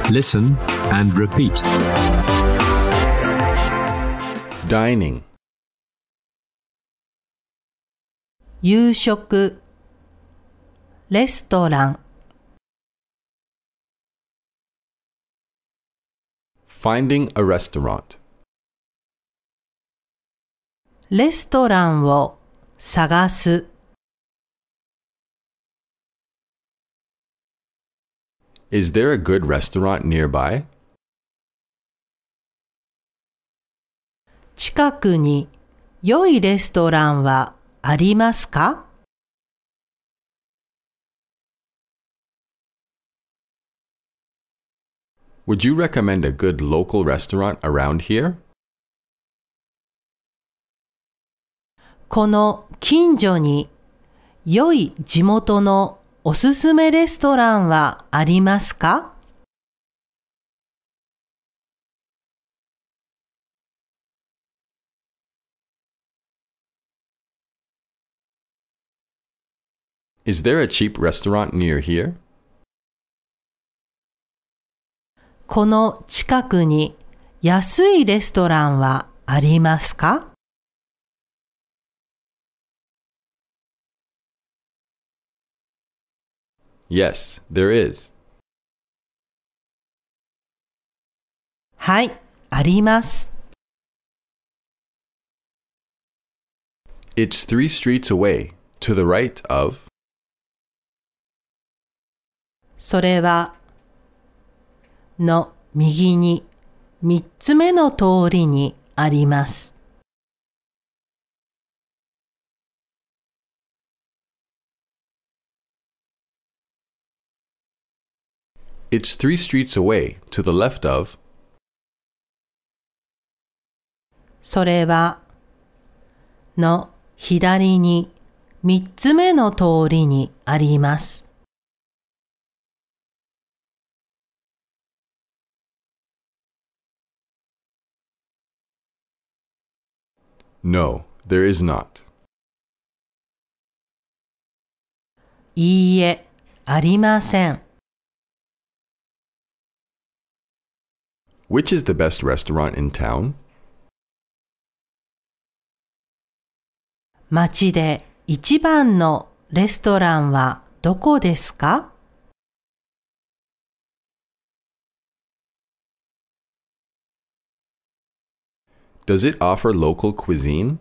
Listen and repeat. Dining. 夕食、レストラン、 Finding a restaurant. レストランを探す。 Is there a good restaurant nearby? 近くに良いレストランはありますか？ Would you recommend a good local restaurant around here? この近所に良い地元のおすすめレストランはありますか？ Is there a cheap restaurant near here? この近くに安いレストランはありますか？ Yes, there is. はい、あります。 It's 3 streets away, to the right of. それはの右に3つ目の通りにあります。 It's 3 streets away, to the left of. それはの左に3つ目の通りにあります。 No, there is not. いいえ、ありません。 Which is the best restaurant in town? 町で一番のレストランはどこですか？ Does it offer local cuisine?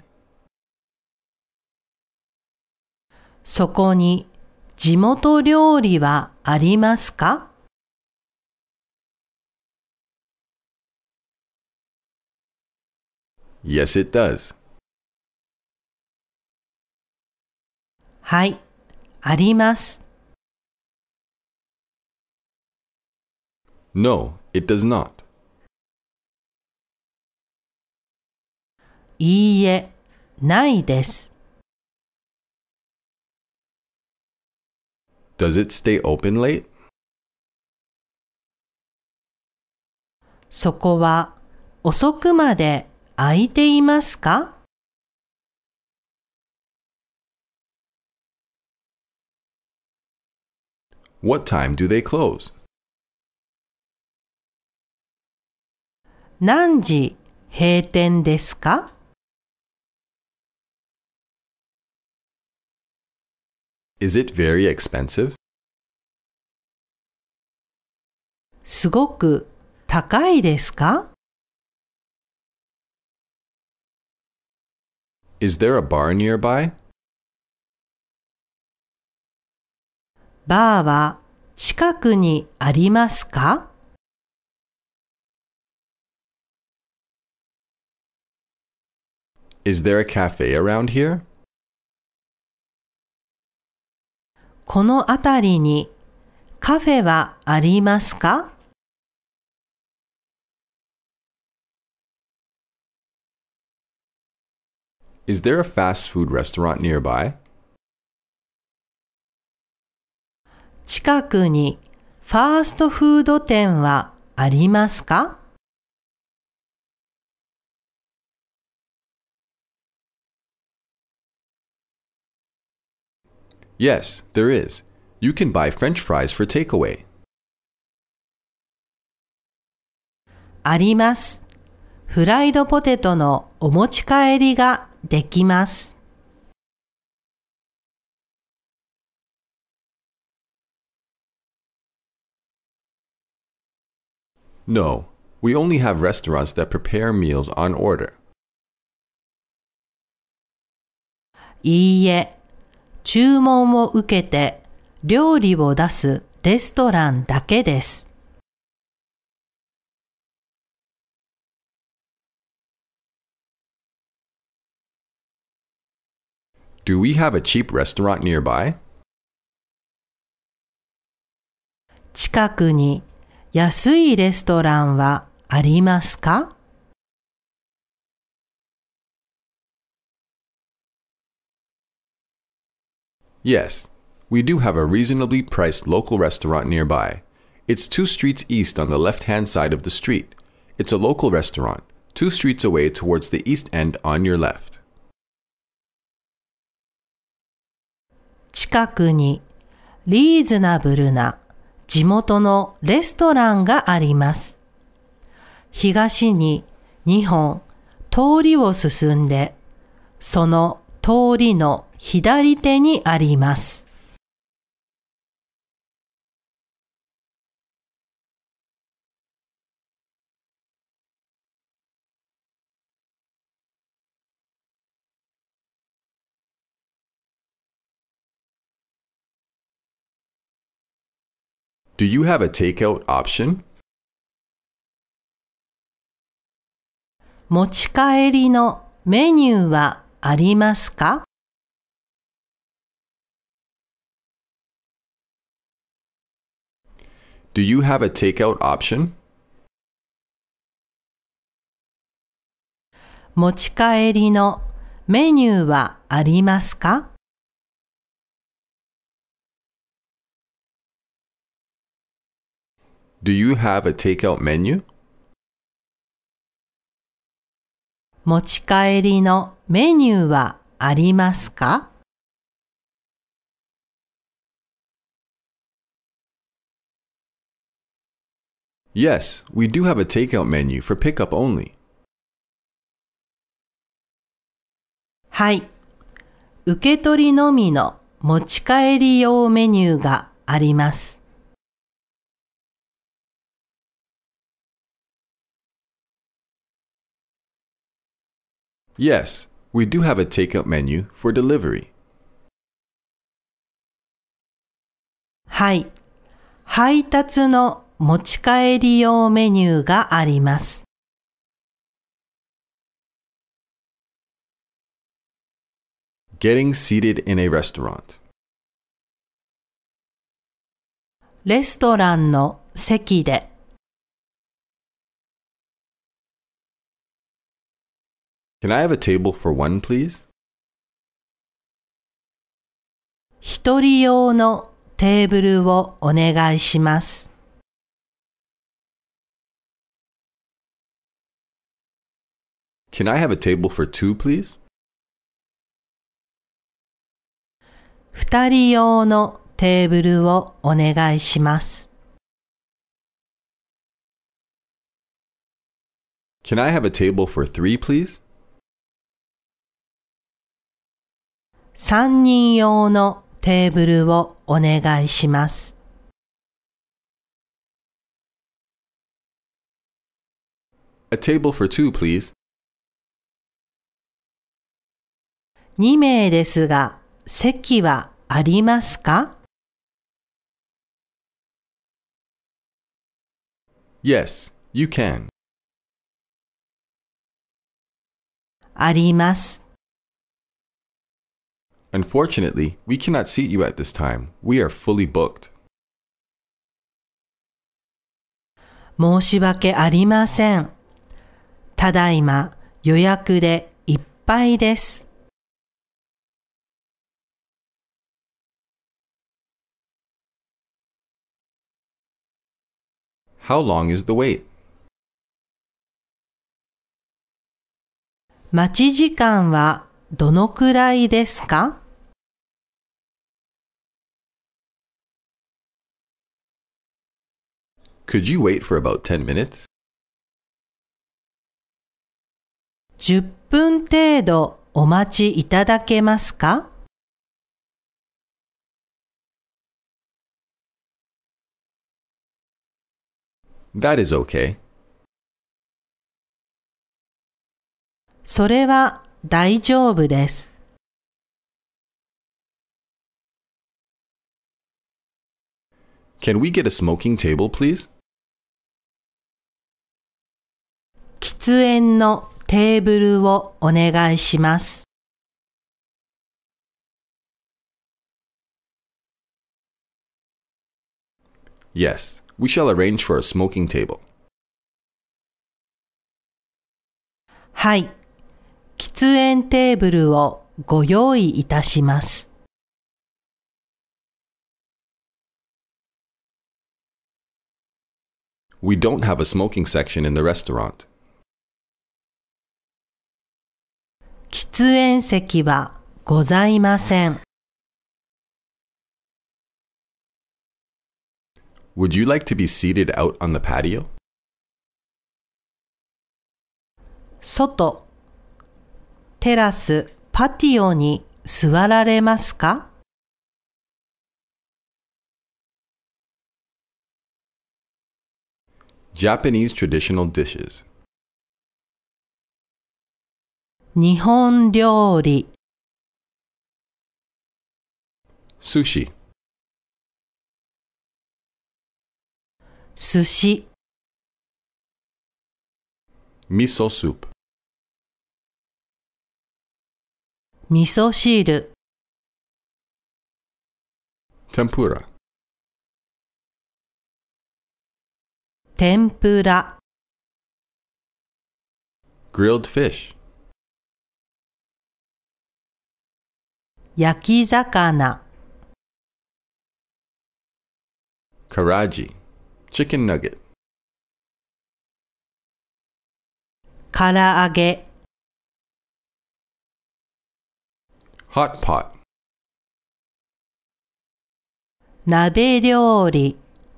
そこに地元料理はありますか？ Yes, it does. はい、あります。 No, it does not. いいえ、ないです。 Does it stay open late? そこは遅くまで空いていますか？ What time do they close? 何時閉店ですか？ Is it very expensive? すごく高いですか？ Is there a bar nearby? バーは近くにありますか？ Is there a cafe around here? この辺りにカフェはありますか？ Is there a fast food restaurant nearby? 近くにファーストフード店はありますか？ Yes, there is. You can buy French fries for takeaway. あります。フライドポテトのお持ち帰りができます。 No, we only have restaurants that prepare meals on order. いいえ、注文を受けて料理を出すレストランだけです。 Do we have a cheap restaurant nearby? 近くに安いレストランはありますか？ Yes, we do have a reasonably priced local restaurant nearby. It's 2 streets east on the left-hand side of the street. It's a local restaurant, 2 streets away towards the east end on your left. 近くにリーズナブルな地元のレストランがあります。東に2本通りを進んで、その通りの左手にあります。 Do you have a takeout option? 持ち帰りのメニューはありますか？ Do you have a takeout option? 持ち帰りのメニューはありますか？ Do you have a takeout menu? 持ち帰りのメニューはありますか？ Yes, we do have a takeout menu for pickup only. はい。受け取りのみの持ち帰り用メニューがあります。 Yes, we do have a takeout menu for delivery. はい。配達の持ち帰り用メニューがあります。 Getting seated in a restaurant. レストランの席で。 Can I have a table for one, please? 一人用のテーブルをお願いします。 Can I have a table for two, please? 二人用のテーブルをお願いします。 Can I have a table for three, please? 三人用のテーブルをお願いします。 A table for two, please. 2名ですが、席はありますか？ Yes, you can. あります。 Unfortunately, we cannot seat you at this time. We are fully booked. 申し訳ありません。ただいま予約でいっぱいです。 How long is the wait? 待ち時間はどのくらいですか？ Could you wait for about 10 minutes? 10分程度お待ちいただけますか？ That is okay. それは大丈夫です。 Can we get a smoking table, please? 喫煙のテーブルをお願いします。 Yes, we shall arrange for a smoking table. はい、喫煙テーブルをご用意いたします。 We don't have a smoking section in the restaurant. 喫煙席はございません。 Would you like to be seated out on the patio? 外、テラス、パティオに座られますか？ Japanese traditional dishes. 日本料理、 Sushi. 寿司、 Miso soup. 味噌汁、 Tempura. 天ぷら、 Grilled fish. 焼き魚、 Karaji. Chicken nugget. 唐揚げ、 Hot pot. 鍋料理、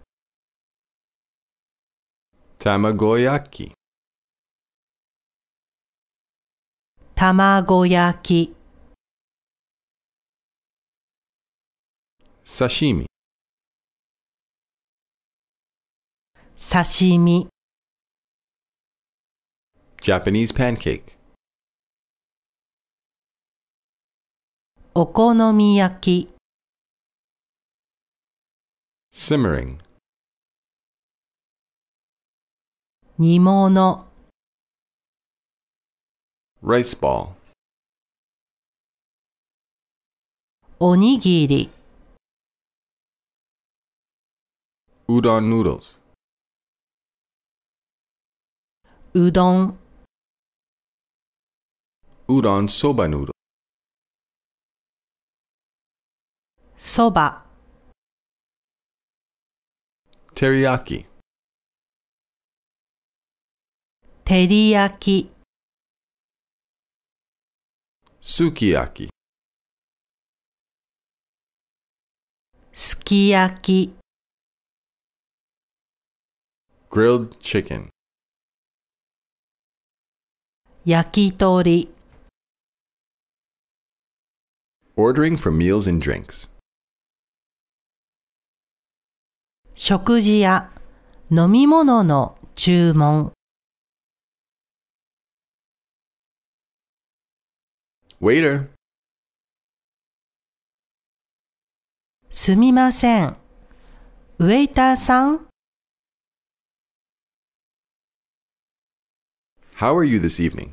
Tamagoyaki. 卵焼き、 Sashimi. 刺身、 Japanese pancake. お好み焼き、 Simmering. 煮物、 Rice ball. おにぎり、 Udon noodles. うどん、 Udon soba noodle. そば、 Teriyaki. 照り焼き、 Sukiyaki. すき焼き、 Grilled chicken. 焼き鳥、 Ordering for meals and drinks. 食事や飲み物の注文、 Waiter. すみません。ウェイターさん、 How are you this evening?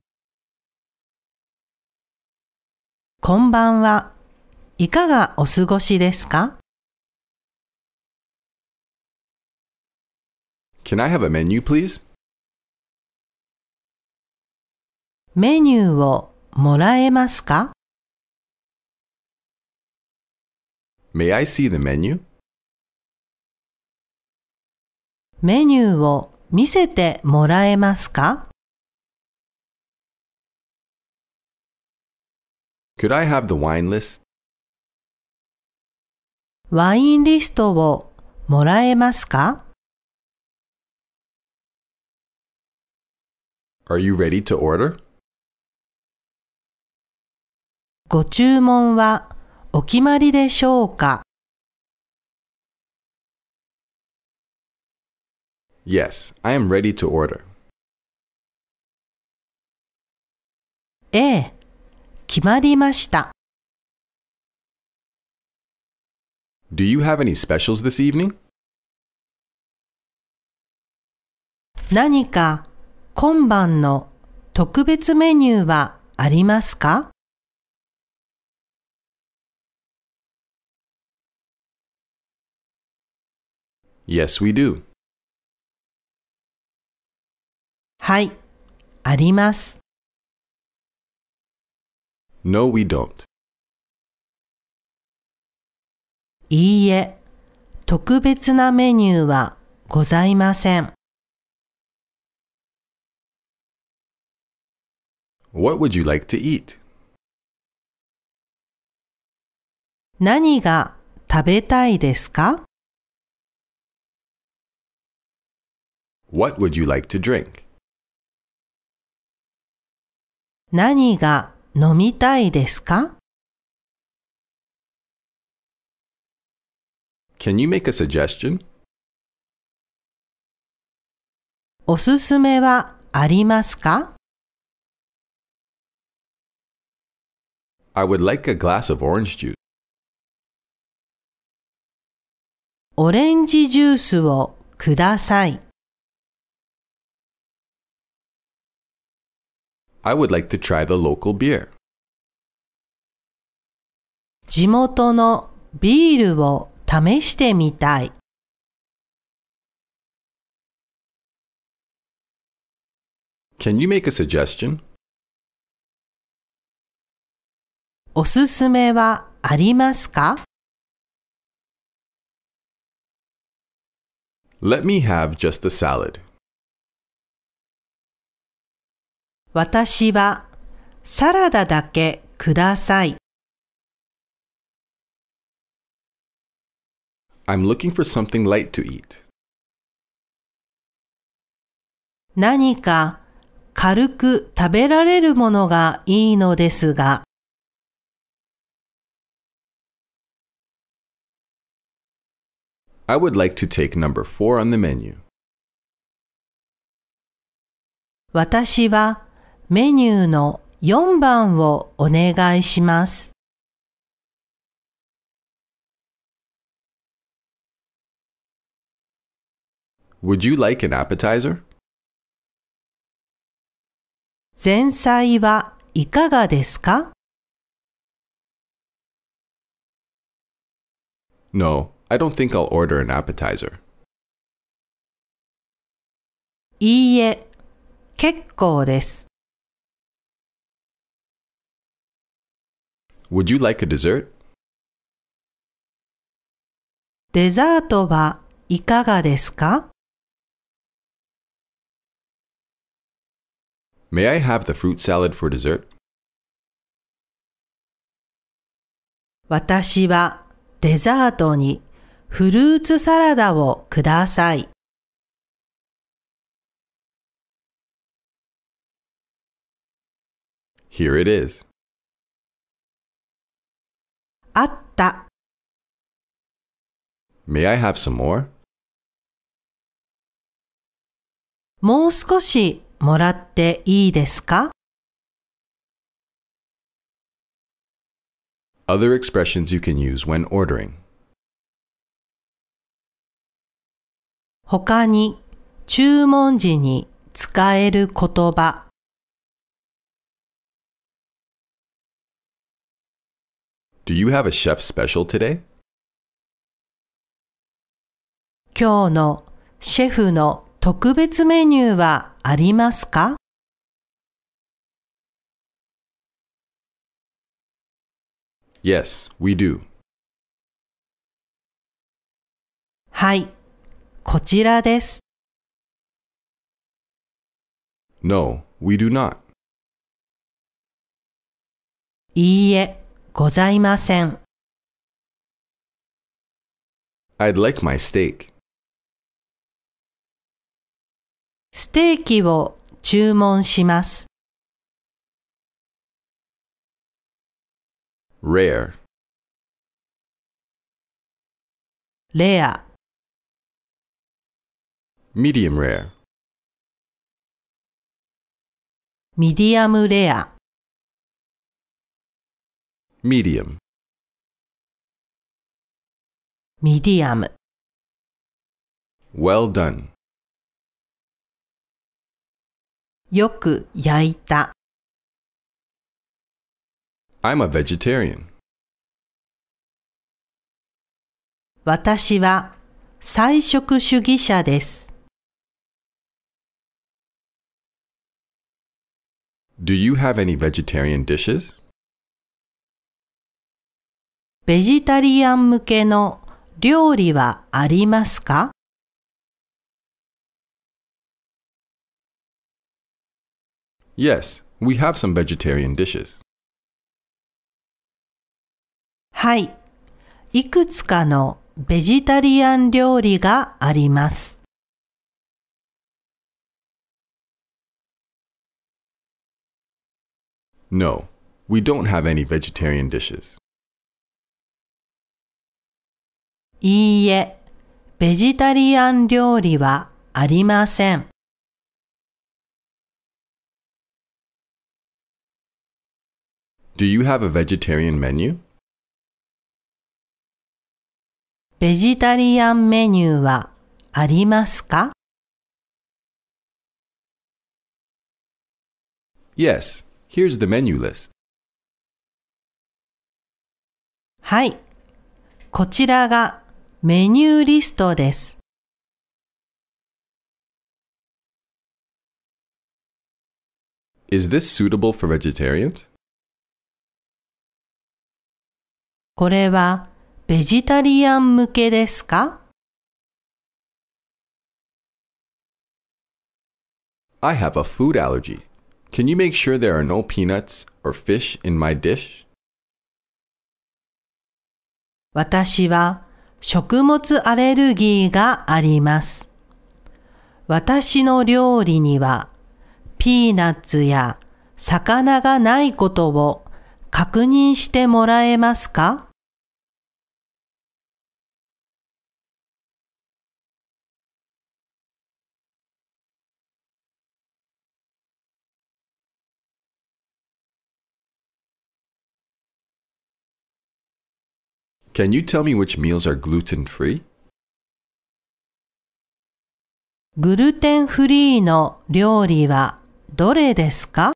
こんばんは。いかがお過ごしですか？ Can I have a menu, please? メニューをもらえますか？ May I see the menu? メニューを見せてもらえますか？ Could I have the wine list? ワインリストをもらえますか？ Are you ready to order? ご注文はお決まりでしょうか？ Yes, I am ready to order. ええ、決まりました。 Do you have any specials this evening? 何か今晩の特別メニューはありますか？ Yes, we do. はい、あります。 No, we don't. いいえ、特別なメニューはございません。 What would you like to eat? 何が食べたいですか？ What would you like to drink? 何が飲みたいですか？ Can you make a suggestion? おすすめはありますか？ I would like a glass of orange juice. オレンジジュースをください。 I would like to try the local beer. 地元のビールを試してみたい。 Can you make a suggestion? おすすめはありますか？ Let me have just a salad. 私はサラダだけください。 I'm looking for something light to eat. 何か軽く食べられるものがいいのですが。 I would like to take number 4 on the menu. 私はメニューの4番をお願いします。 Would you like an appetizer? 前菜はいかがですか？ No, I don't think I'll order an appetizer. いいえ、結構です。 Would you like a dessert? デザートはいかがですか？ May I have the fruit salad for dessert? 私はデザートにフルーツサラダをください。 Here it is. あった。 May I have some more? もう少しもらっていいですか？ Other expressions you can use when ordering. 他に注文時に使える言葉。 Do you have a chef special today? 今日のシェフの特別メニューはありますか？ Yes, we do. はい、こちらです。 No, we do not. いいえ、ございません。 I'd like my steak. ステーキを注文します。 rare, レア、 medium rare, ミディアムレア、 medium, ミディアム、 well done. よく焼いた。 I'm a vegetarian. 私は菜食主義者です。 Do you have any vegetarian dishes? ベジタリアン向けの料理はありますか？ Yes, we have some vegetarian dishes. はい、いくつかのベジタリアン料理があります。 No, we don't have any vegetarian dishes. いいえ、ベジタリアン料理はありません。 Do you have a vegetarian menu? ベジタリアンメニューはありますか？ Yes, here's the menu list. はい、こちらがメニューリストです。 Is this suitable for vegetarians? これはベジタリアン向けですか？ I have a food allergy. Can you make sure there are no peanuts or fish in my dish? 私は食物アレルギーがあります。私の料理にはピーナッツや魚がないことを確認してもらえますか？ Can you tell me which meals are gluten-free? グルテンフリーの料理はどれですか？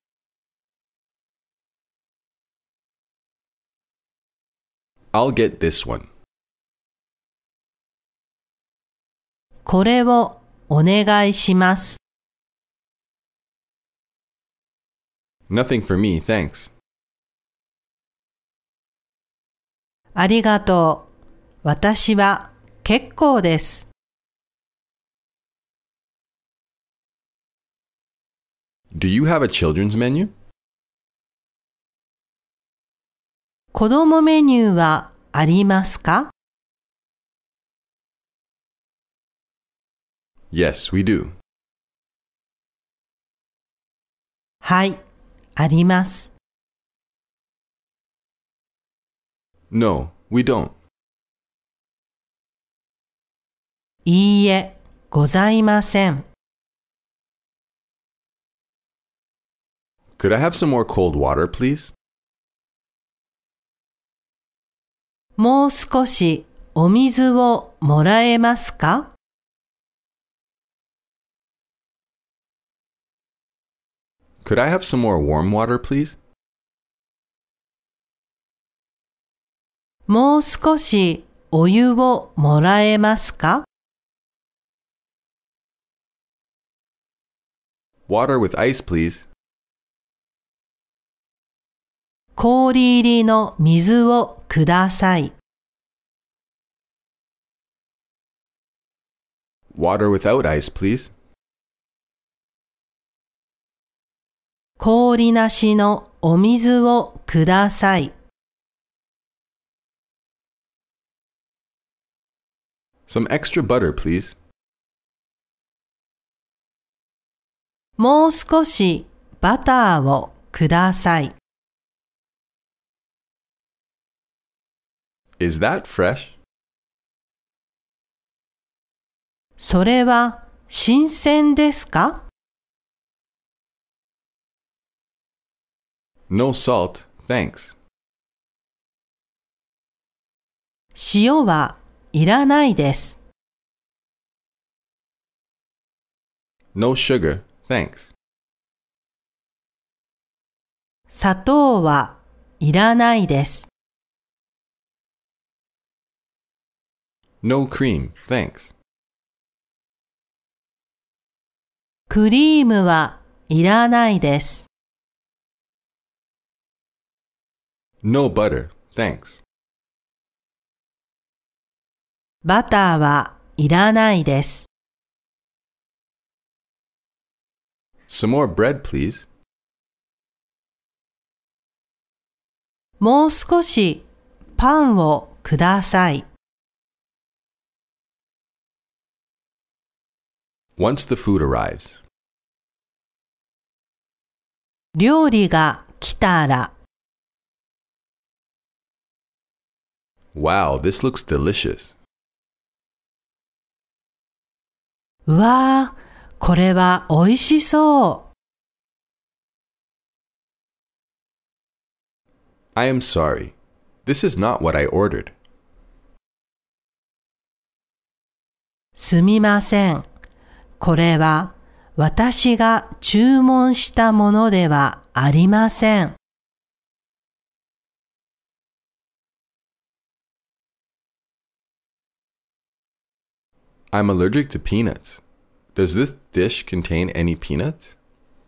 I'll get this one. これをお願いします。 Nothing for me, thanks. ありがとう。私は結構です。 Do you have a children's menu? 子供メニューはありますか？ Yes, we do. はい、あります。 No, we don't. いいえ、ございません。 Could I have some more cold water, please? もう少しお水をもらえますか？ Could I have some more warm water, please? もう少しお湯をもらえますか？ Water with ice, please. 氷入りの水をください。 Water without ice, please. 氷なしのお水をください。 Some extra butter, please. もう少しバターをください。 Is that fresh? それは新鮮ですか？ No salt, thanks. 塩はいらないです。 No sugar, thanks. 砂糖はいらないです。 No cream, thanks. クリームはいらないです。 No butter, thanks. バターはいらないです。 Some more bread, please. もう少しパンをください。 Once the food arrives. 料理が来たら。 Wow, this looks delicious. うわー、これはおいしそう。 I am sorry. This is not what I ordered. すみません。これは私が注文したものではありません。 I'm allergic to peanuts. Does this dish contain any peanuts?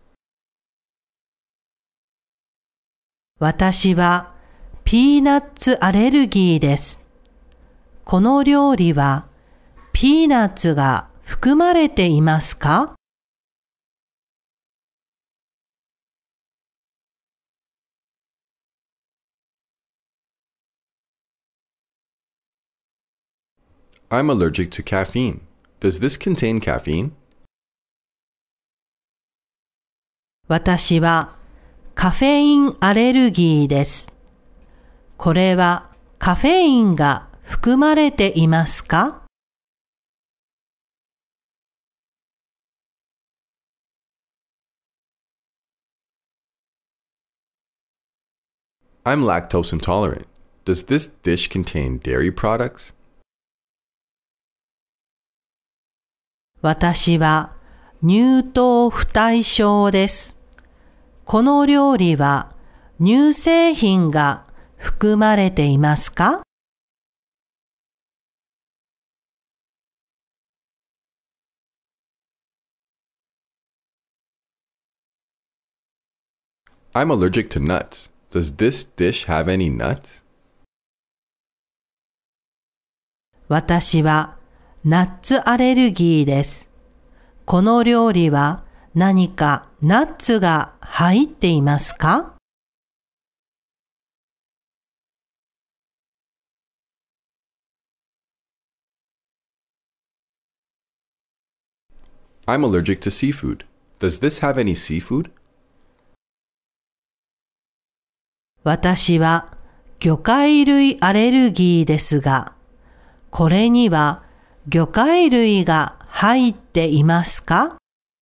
私はピーナッツアレルギーです。この料理はピーナッツが含まれていますか？ I'm allergic to caffeine. Does this contain caffeine? 私はカフェインアレルギーです。これはカフェインが含まれていますか？ I'm lactose intolerant. Does this dish contain dairy products? 私は乳糖不対症です。この料理は乳製品が含まれていますか？ I'm allergic to nuts. Does this dish have any nuts? 私はナッツアレルギーです。この料理は何かナッツが入っていますか？ I'm allergic to seafood. Does this have any seafood? 私は魚介類アレルギーですが、これには魚介類が入っていますか？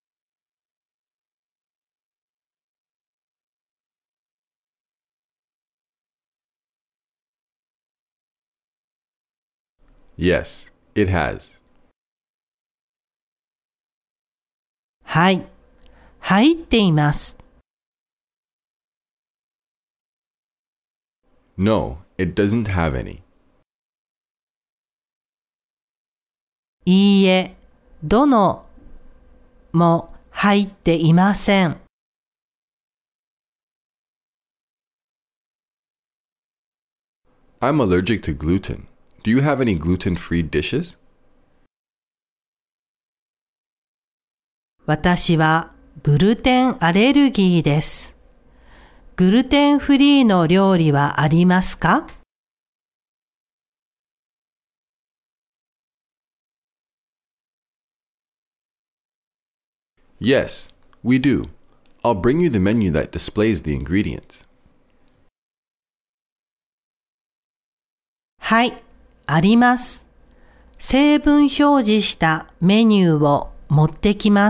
Yes, it has. はい、入っています。 No, it doesn't have any. いいえ、どのも入っていません。 I'm allergic to gluten. Do you have any gluten-free dishes? 私はグルテンアレルギーです。グルテンフリーの料理はありますか？ Yes, we do. I'll bring you the menu that displays the ingredients. はい、あります。成分表示したメニューを持ってきます。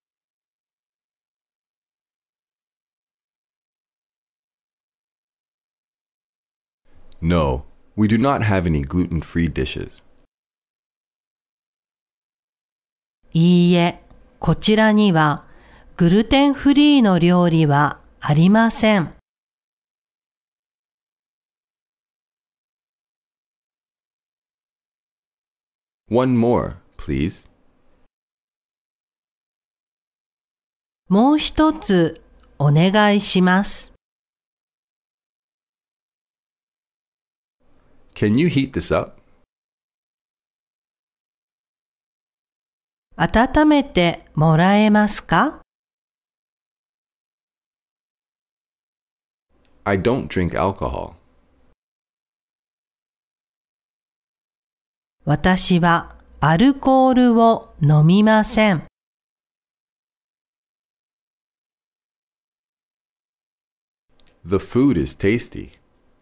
No, we do not have any gluten-free dishes. いいえ、こちらにはグルテンフリーの料理はありません。 One more, please. もう一つお願いします。 Can you heat this up? 温めてもらえますか？ I don't drink alcohol. 私はアルコールを飲みません。 The food is tasty.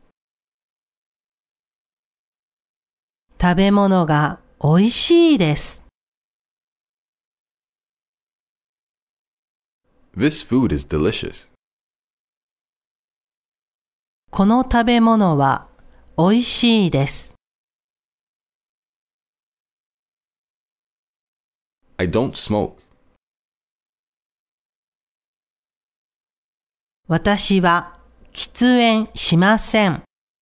食べ物がおいしいです。 This food is delicious. この食べ物はおいしいです。 I don't smoke. 私は喫煙しません。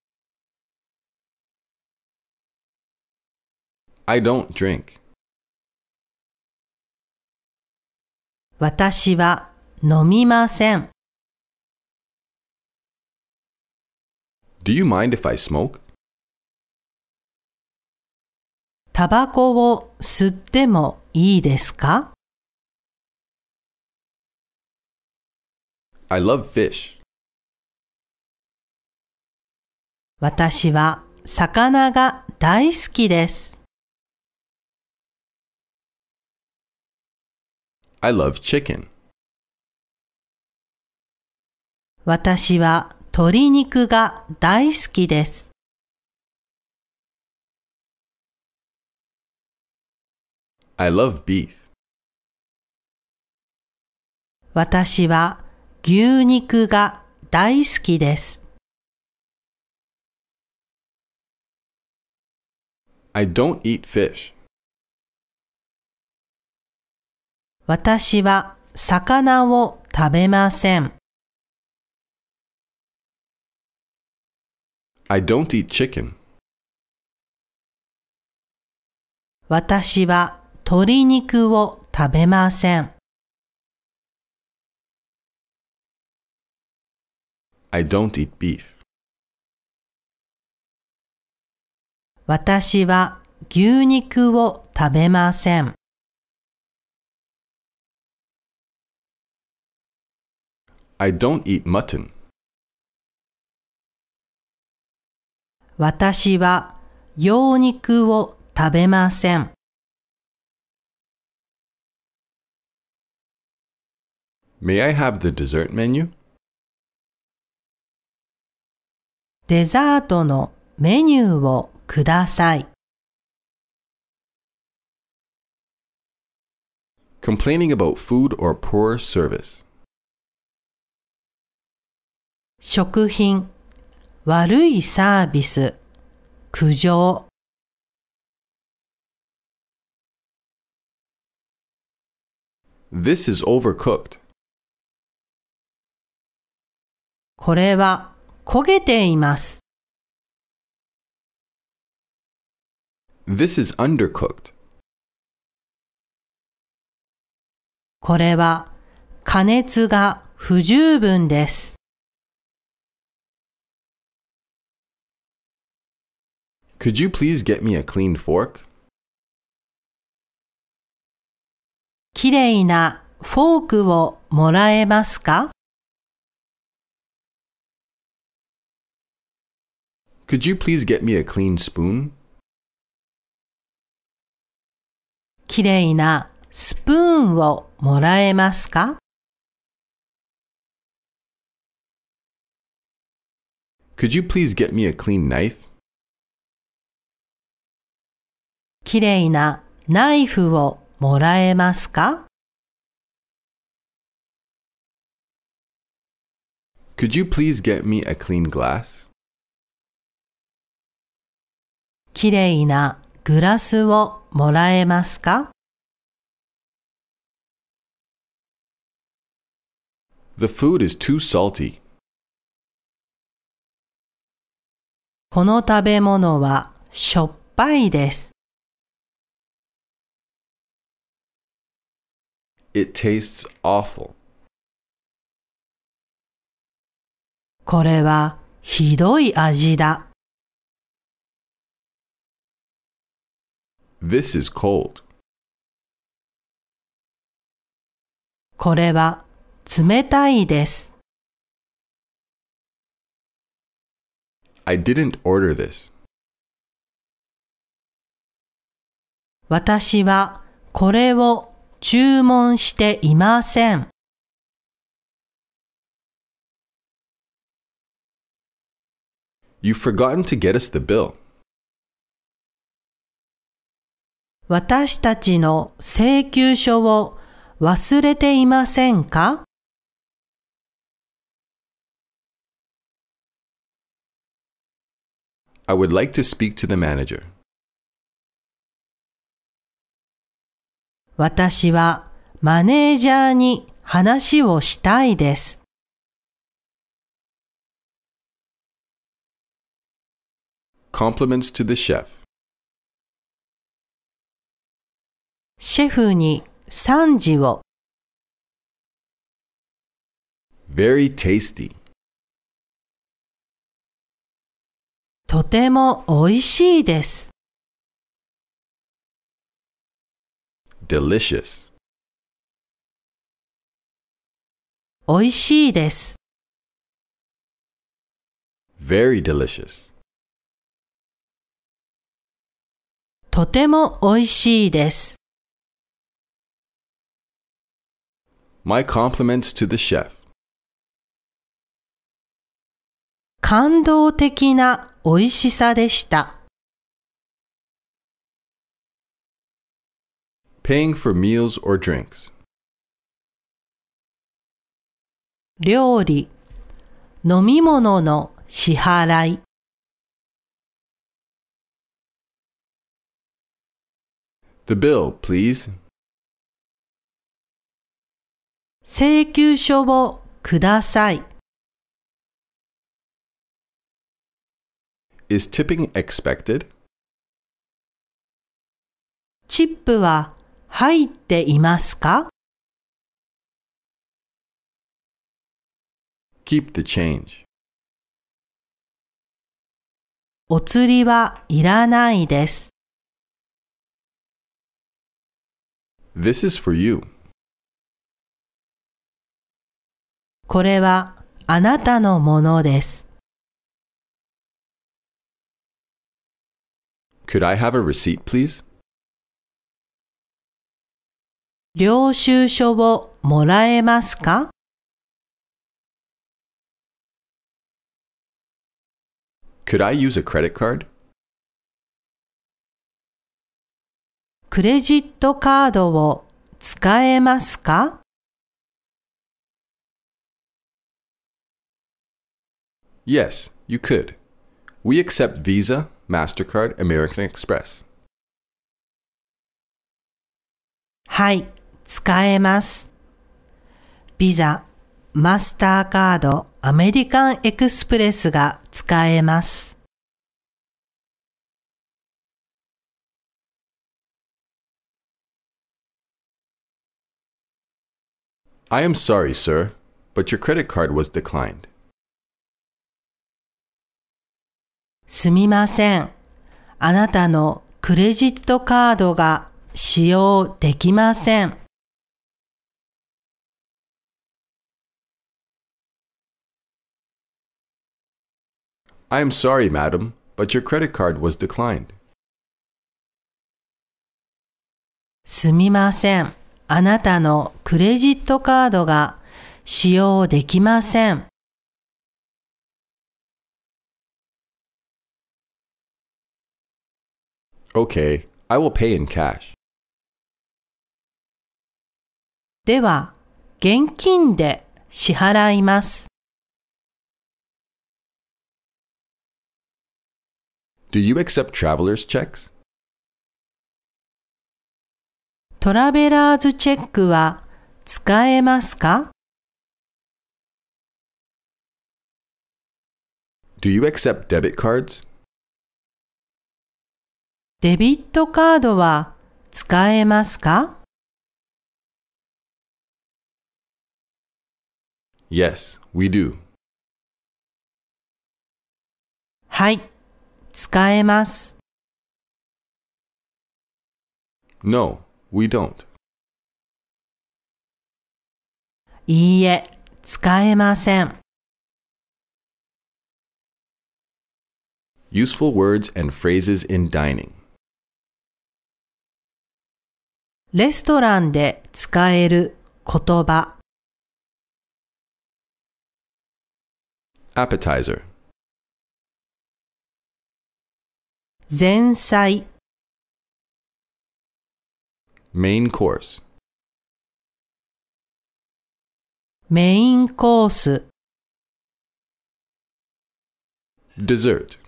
I don't drink. 私は飲みません。 Do you mind if I smoke? タバコを吸ってもいいですか？ I love fish. 私は魚が大好きです。 I love chicken. 私は鶏肉が大好きです。 I love beef. 私は牛肉が大好きです。 I don't eat fish. 私は魚を食べません。 I don't eat chicken. 私は鶏肉を食べません。 I don't eat beef. 私は牛肉を食べません。 I don't eat mutton. 私は羊肉を食べません。 May I have the dessert menu? デザートのメニューをください。 Complaining about food or poor service. 食品、悪いサービス、苦情。 This is overcooked. これは焦げています。 This is undercooked. これは加熱が不十分です。 Could you please get me a clean fork? きれいなフォークをもらえますか？ Could you please get me a clean spoon? きれいなスプーンをもらえますか？ Could you please get me a clean knife? きれいなナイフをもらえますか？ Could you please get me a clean glass? きれいなグラスをもらえますか？ The food is too salty. この食べ物はしょっぱいです。 It tastes awful. これはひどい味だ。 This is cold. これは冷たいです。 I didn't order this. 私はこれを注文していません。 You've forgotten to get us the bill. 私たちの請求書を忘れていませんか？ I would like to speak to the manager. 私はマネージャーに話をしたいです。 Compliments to the chef. シェフに3時を。 Very tasty. とてもおいしいです。 Delicious. おいしいです。 Very delicious. とてもおいしいです。 My compliments to the chef. 感動的なおいしさでした。 Paying for meals or drinks. 料理、飲み物の支払い。 The bill, please. 請求書をください。 Is tipping expected? チップは入っていますか？ Keep the change. お釣りはいらないです。 This is for you. これはあなたのものです。 Could I have a receipt, please? 領収書をもらえますか？ Could I use a credit card? クレジットカードを使えますか？ Yes, you could. We accept Visa, MasterCard, American Express. はい、使えます。ビザ、マスターカード、アメリカンエクスプレスが使えます。 I am sorry, sir, but your credit card was declined. すみません。あなたのクレジットカードが使用できません。 I am sorry, madam, but your credit card was declined. すみません。あなたのクレジットカードが使用できません。 Okay, I will pay in cash. では、現金で支払います。 Do you accept traveler's checks? トラベラーズチェックは使えますか？ Do you accept debit cards? デビットカードは使えますか？ Yes, we do. はい、使えます。 No, we don't. いいえ、使えません。 Useful words and phrases in dining. レストランで使える言葉。 Appetizer. 前菜。 Main course. メインコース。 Dessert.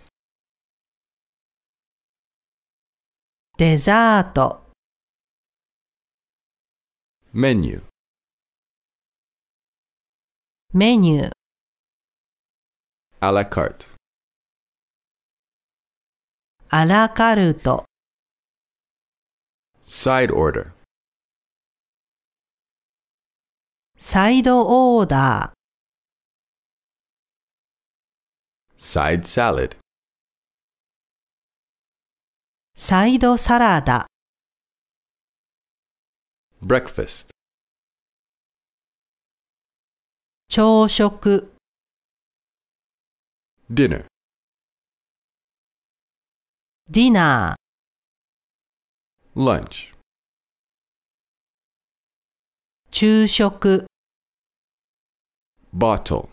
デザート。 Menu. メニュー。 A la carte. アラカルト。 Side order. サイドオーダー。 Side salad. サイドサラダ。 Breakfast. 朝食。 Dinner. ディナー。 Lunch. 昼食。 Bottle.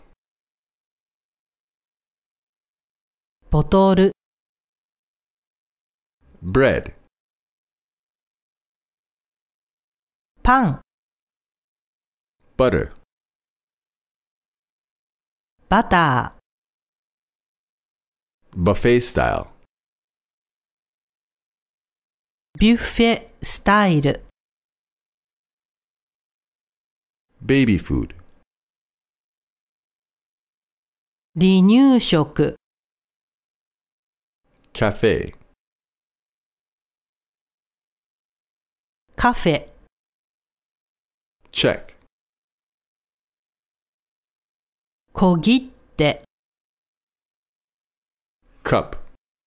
ボトル。 Bread. パン。 Butter. バター。 Buffet style. ビュッフェスタイル。 Baby food. 離乳食。 Cafe. カフェ。 Check. 小切手。 Cup.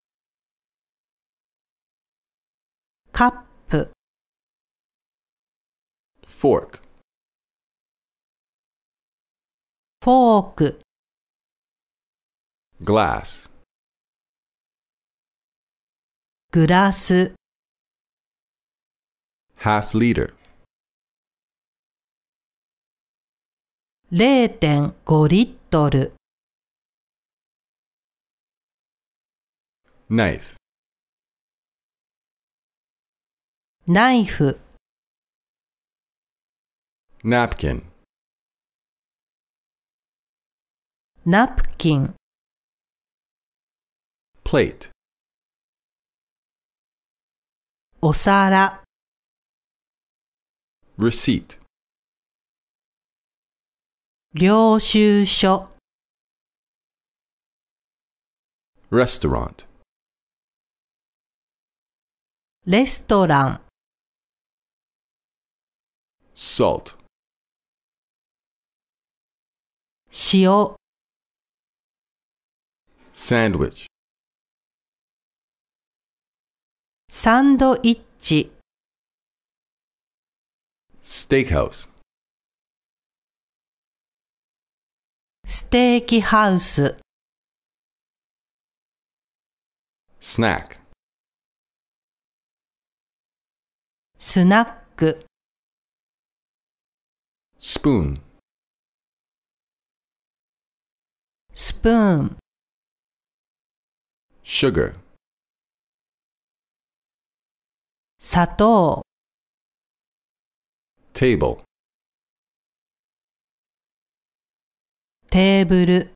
カップ。 Fork. フォーク。 Glass. グラス。 Half liter. 0.5 リットル。 Knife. ナイフ。 Napkin. ナプキン。 Plate. お皿。 Receipt. 領収書。 Restaurant. レストラン。 Salt. 塩。 Sandwich. サンドイッチ。 Steakhouse. ステーキハウス。 Snack. スナック。 Spoon. スプーン。 Sugar. 砂糖、 table, テーブル、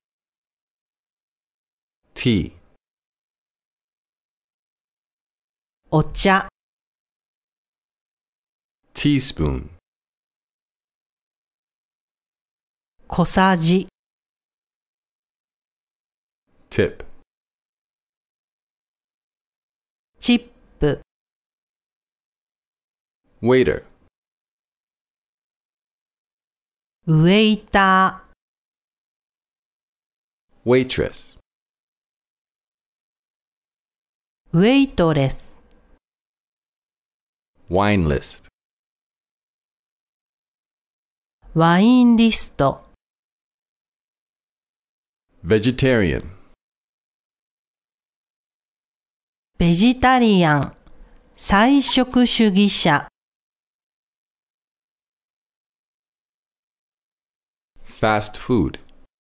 tea, お茶、 teaspoon, 小さじ、 tip, チップ、 waiter, ウェイター、 waitress, ウェイトレス、 wine list, ワインリスト、 vegetarian, ベジタリアン、菜食主義者、 fast food,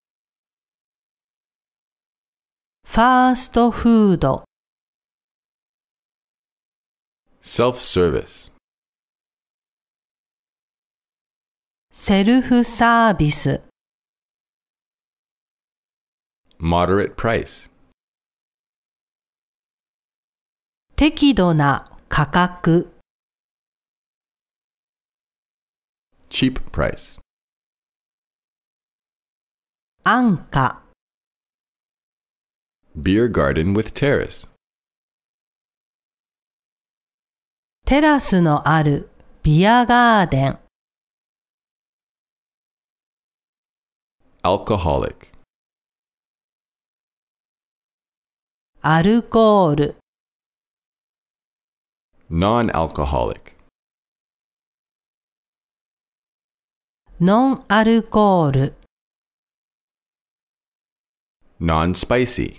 ファーストフード、 self-service, セルフサービス、 moderate price, 適度な価格、 cheap price, 安価、 beer garden with terrace, テラスのあるビアガーデン、 alcoholic, アルコール、 non-alcoholic, ノンアルコール、 non-spicy,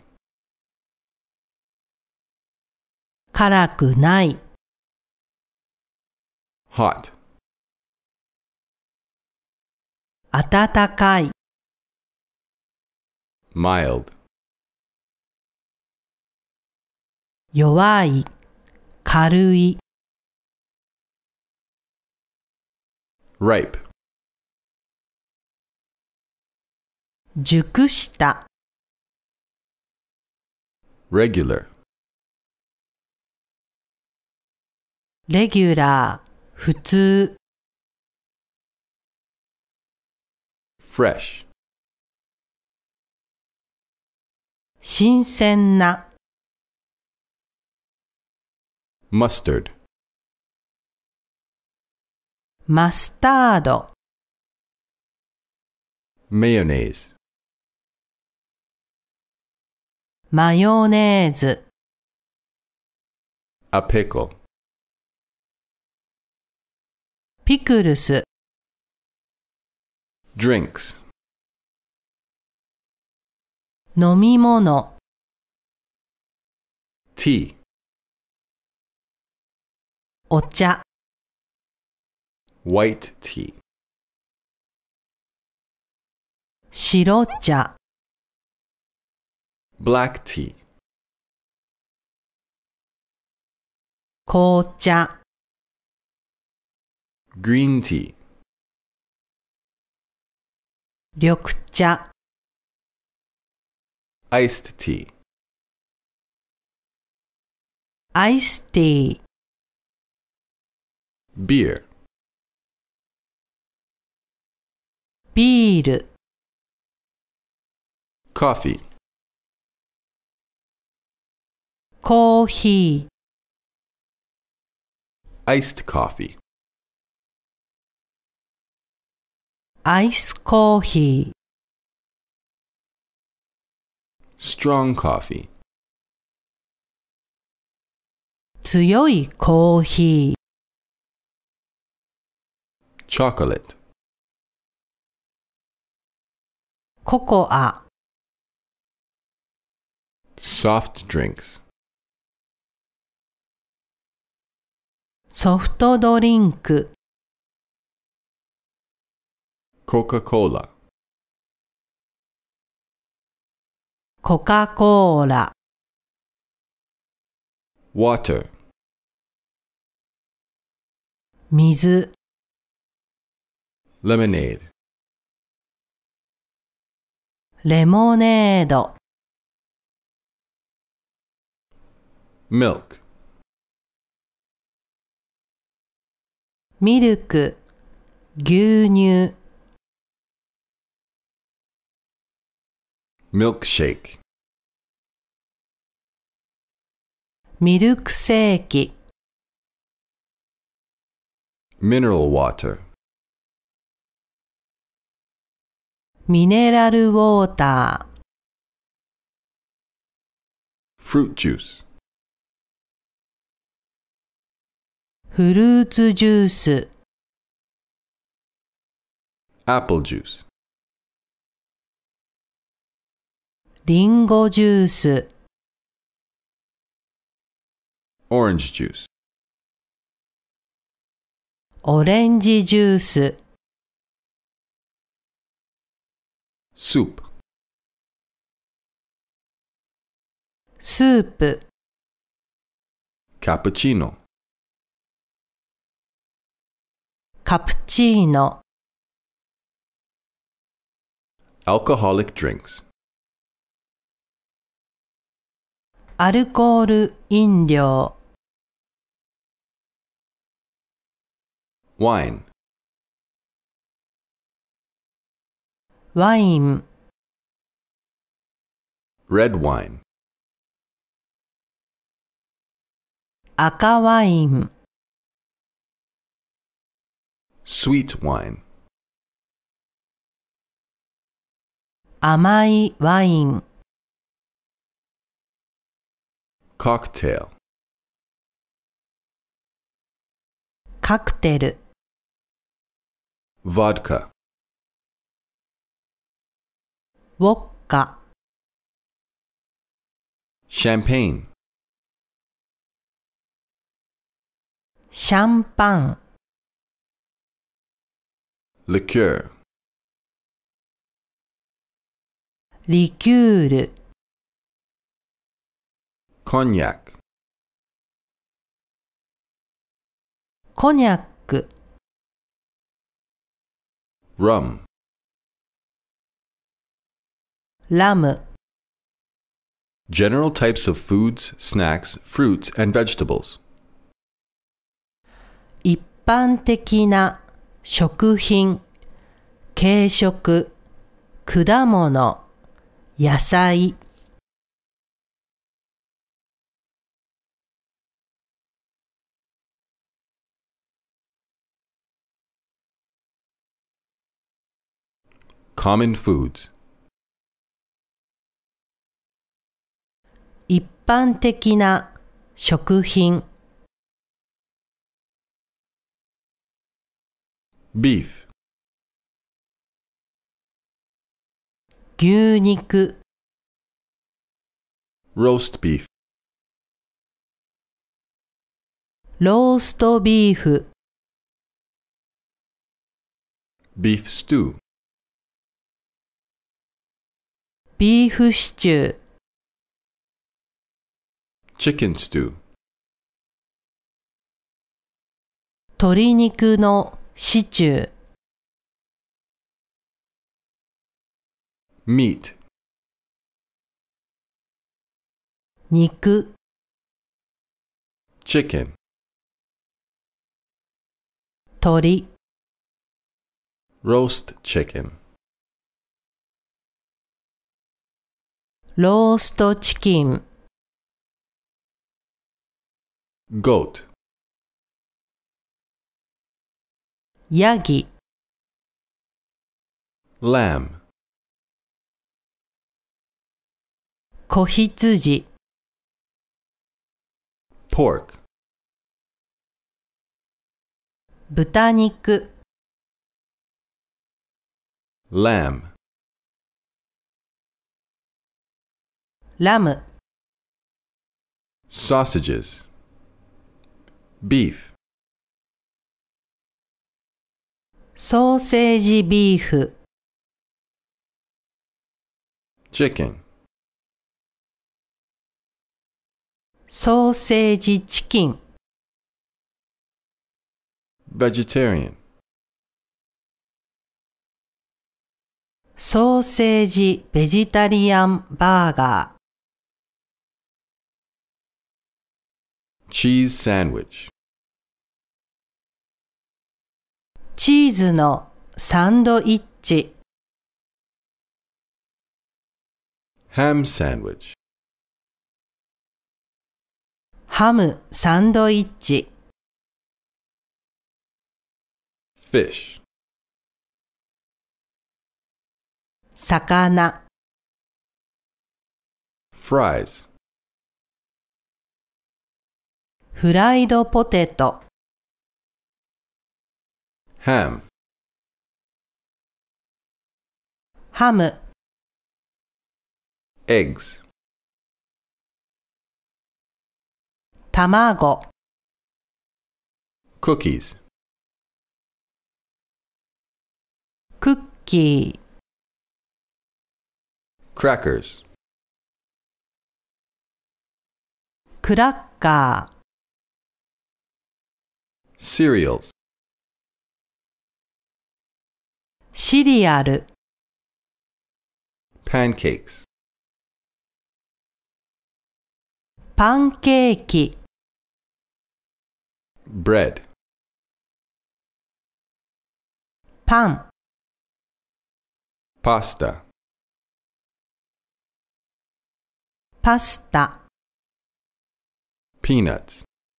辛くない、 hot, 温かい、 mild, 弱い、軽い、 ripe, 熟した、 regular, レギュラー、普通、 fresh, 新鮮な、 mustard, マスタード、 mayonnaise, マヨネーズ、 a pickle, ピクルス、 drinks, 飲み物、 tea, お茶、 white tea, 白茶、 black tea, 紅茶、 green tea, 緑茶、 iced tea, アイスティー、 beer, ビール、 coffee, コーヒー、 iced coffee, アイスコーヒー、 strong coffee, 強いコーヒー、 chocolate, ココア、 soft drinks, ソフトドリンク、 Coca-Cola, コカ・コーラ、 water, 水、 lemonade, レモネード、 milk, ミルク、牛乳、 milkshake, ミルクセーキ、 mineral water, ミネラルウォーター、 fruit juice, フルーツジュース、 apple juice, リンゴジュース、 orange juice, オレンジジュース、 soup, スープ、 cappuccino, カプチーノ、 alcoholic drinks, アルコール飲料、 wine, ワイン、 red wine, 赤ワイン、 sweet wine, 甘いワイン、 cocktail, カクテル、 vodka, ウォッカ、 champagne, シャンパン、 liqueur, リキュール、 cognac, コニャック、 rum, ラム、 general types of foods, snacks, fruits, and vegetables. 一般的な食品、軽食、果物、野菜、 common foods, 一般的な食品、 beef, 牛肉、 roast beef, ローストビーフ、 beef stew, ビーフシチュー、 chicken stew, 鶏肉のシチュー、 meat, 肉、 chicken, 鶏、 roast chicken, ローストチキン、 goat, ヤギ、 lamb, 子羊、 pork, 豚肉、 lamb, ラム、 sausages, beef, ソーセージビーフ、 chicken, ソーセージチキン、 vegetarian, ソーセージベジタリアンバーガー、 cheese sandwich, チーズのサンドイッチ、 ham sandwich, ハムサンドイッチ、 fish, 魚、 fries, フライドポテト、 ham, ハム、 eggs, 卵、 cookies, クッキー、 crackers, クラッカー、 cereals, シリアル、 pancakes, パンケーキ、 bread, パン、 pasta, パスタ、 peanuts,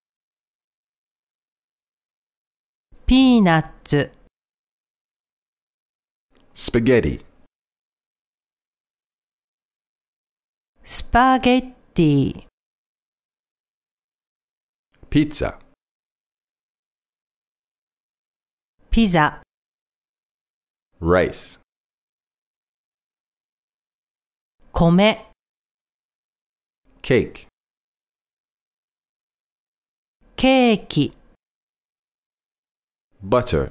ピーナッツ、 spaghetti, スパゲッティ、 pizza, ピザ、 rice, 米、 cake, ケーキ、 butter,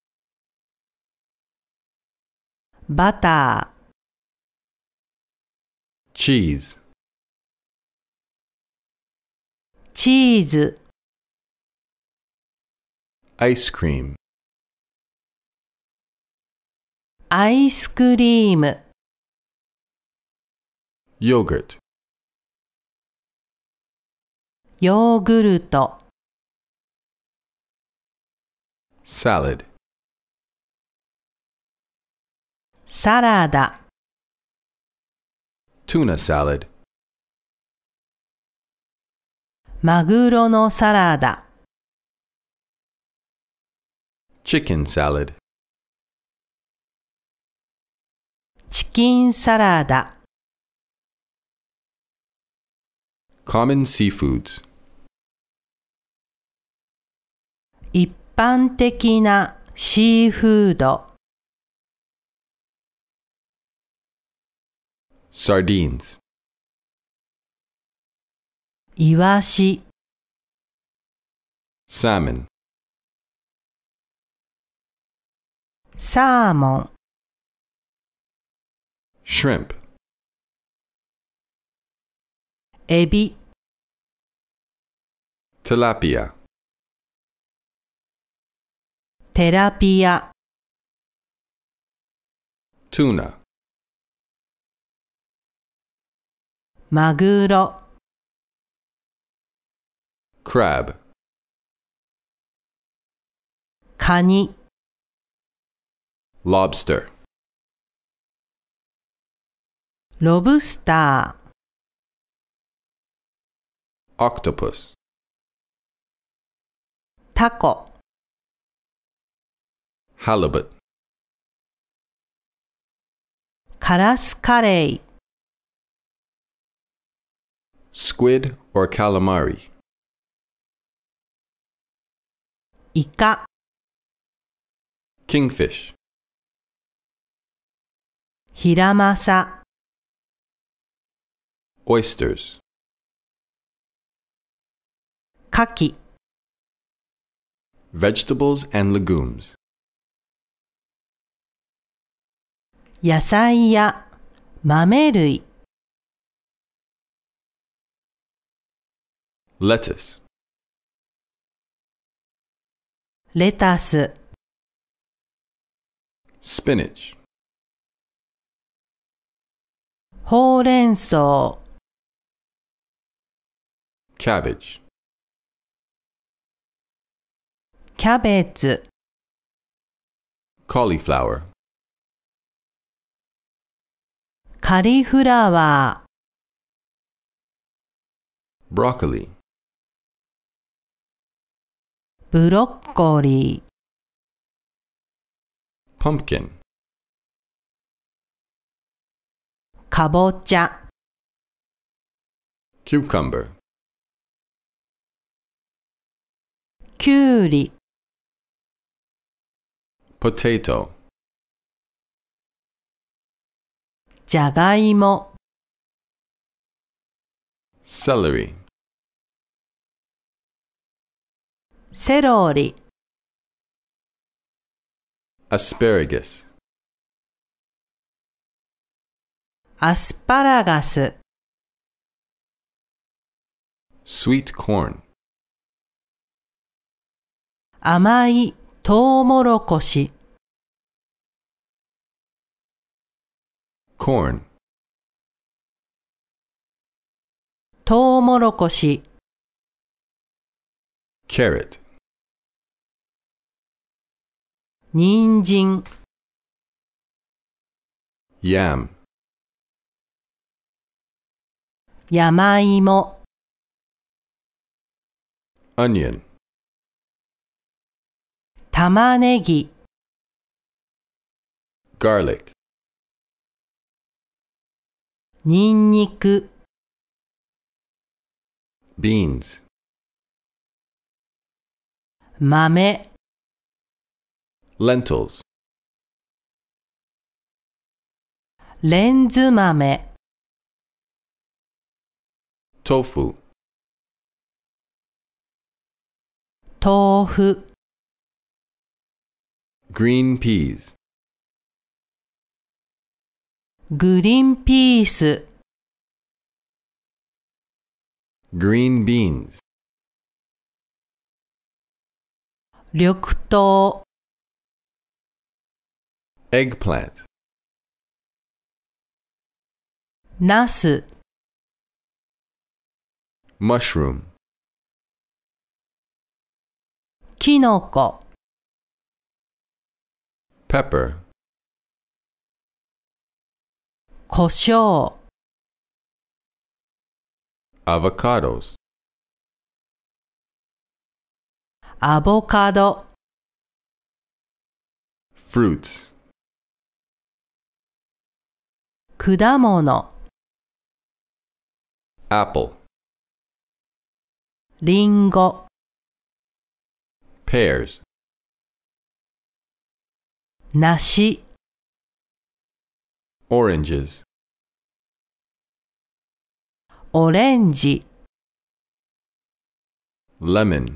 バター、 cheese, チーズ、 ice cream, アイスクリーム、 yogurt, ヨーグルト、 salad, サラダ、 tuna salad, マグロのサラダ、 chicken salad, チキンサラダ、 common seafoods, 一般的なシーフード、 sardines, イワシ、 salmon, サーモン、 shrimp, エビ、 tilapia, テラピア、 tuna, マグロ、 crab, カニ、 lobster, ロブスター、 octopus, タコ、 halibut, カラスカレイ、 squid or calamari, イカ、 kingfish, ヒラマサ、 oysters, カキ、 vegetables and legumes, 野菜や豆類、 lettuce, レタス、 spinach, ほうれん草、 cabbage, キャベツ、 cauliflower, カリフラワー、 broccoli, ブロッコリー、 pumpkin, かぼちゃ、 cucumber, きゅうり、 potato, じゃがいも、 celery, セロリ、 asparagus, アスパラガス、 sweet corn, 甘いトウモロコシ、 corn, トウモロコシ、 carrot, 人参、 yam, 山芋、 onion, 玉ねぎ、 garlic, にんにく、 beans, 豆、 lentils, レンズ豆、 tofu, 豆腐、 green peas, グリーンピース、 green beans, 緑豆、 eggplant, ナス、 mushroom, キノコ、 pepper, 胡椒、 avocados, アボカド、 fruits, 果物、 apple, リンゴ、 pears, 梨、 oranges, オレンジ、 lemon,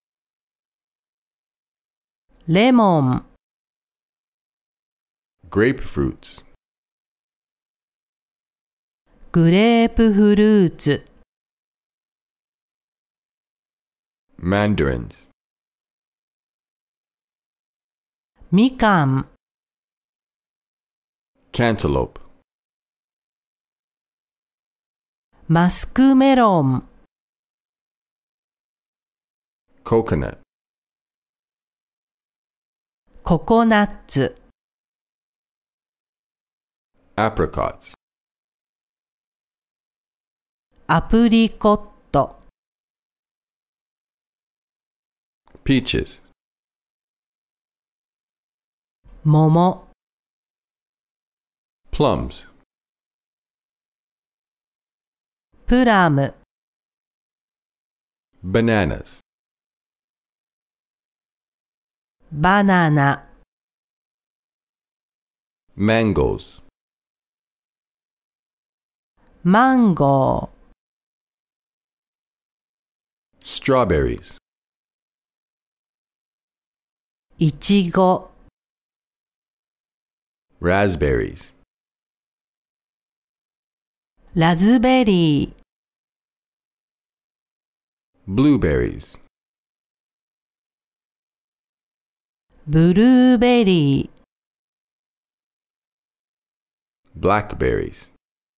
レモン、 grapefruits, グレープフルーツ、 mandarins, みかん、 cantaloupe, マスクメロン、 coconut, ココナッツ、 apricots, アプリコット、 peaches, 桃、 plums, プラム、 bananas, バナナ、 mangoes, マンゴー、 strawberries, いちご、 raspberries, ラズベリー、 blueberries, ブルーベリー、 blackberries,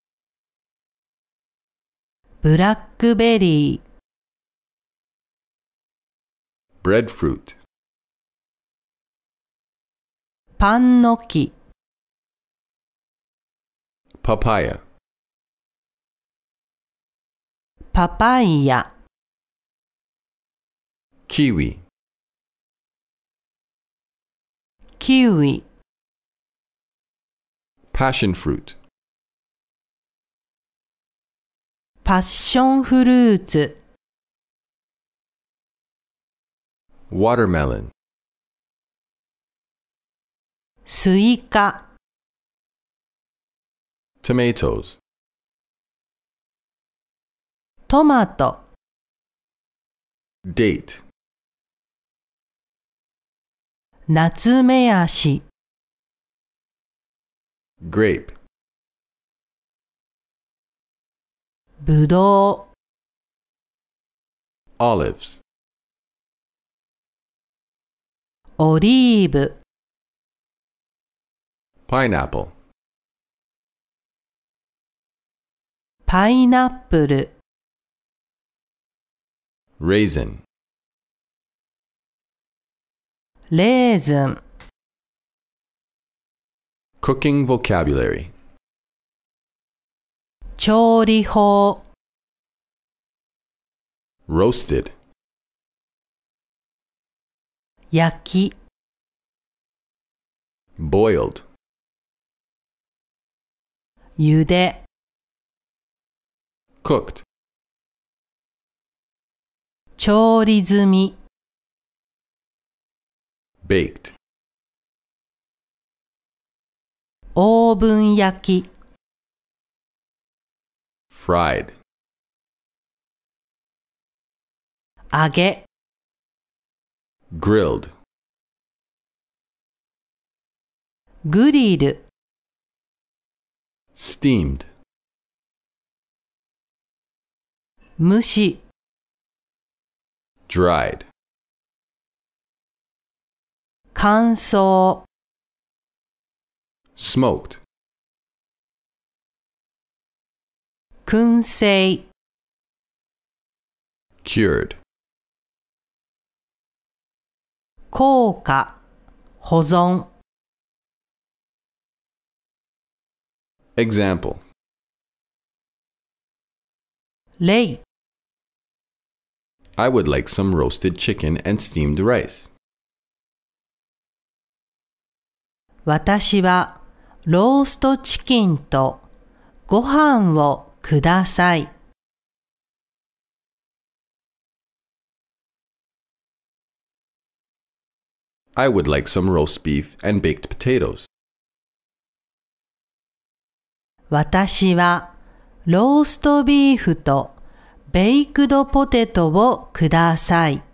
ブラックベリー、 breadfruit, パンの木、 papaya, パパイヤ、 kiwi, キウイ、 passion fruit, パッションフルーツ、 watermelon, スイカ、 tomatoes, トマト、 date, ナツメヤシ、 grape, ブドウ、 olives, オリーブ、 pineapple, パイナップル、 raisin, レーズン、 cooking vocabulary, 調理法、 roasted, 焼き、 boiled, 茹で、 cooked, 調理済み、 baked, オーブン焼き、 fried, 揚げ、 grilled, グリル、 steamed, 蒸し、 dried, 乾燥、 smoked, 燻製、 cured, 効果、保存、 example, 例、 I would like some roasted chicken and steamed rice. 私はローストチキンとご飯をください。 I would like some roast beef and baked potatoes. 私はローストビーフとベイクドポテトをください。